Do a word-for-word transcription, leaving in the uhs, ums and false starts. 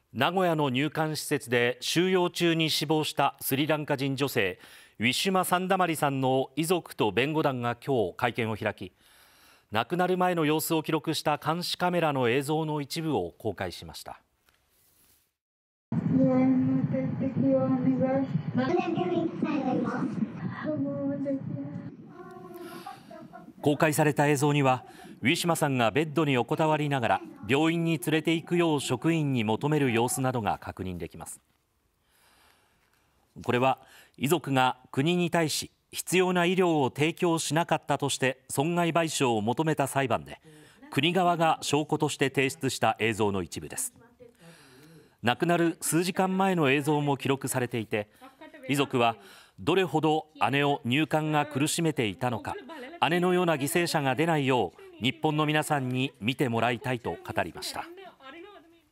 名古屋の入管施設で収容中に死亡したスリランカ人女性ウィシュマ・サンダマリさんの遺族と弁護団が今日会見を開き、亡くなる前の様子を記録した監視カメラの映像の一部を公開しました。公開された映像には、ウィシュマさんがベッドに横たわりながら病院に連れて行くよう職員に求める様子などが確認できます。これは遺族が国に対し必要な医療を提供しなかったとして損害賠償を求めた裁判で、国側が証拠として提出した映像の一部です。亡くなる数時間前の映像も記録されていて、遺族はどれほど姉を入管が苦しめていたのか、姉のような犠牲者が出ないよう日本の皆さんに見てもらいたいと語りました。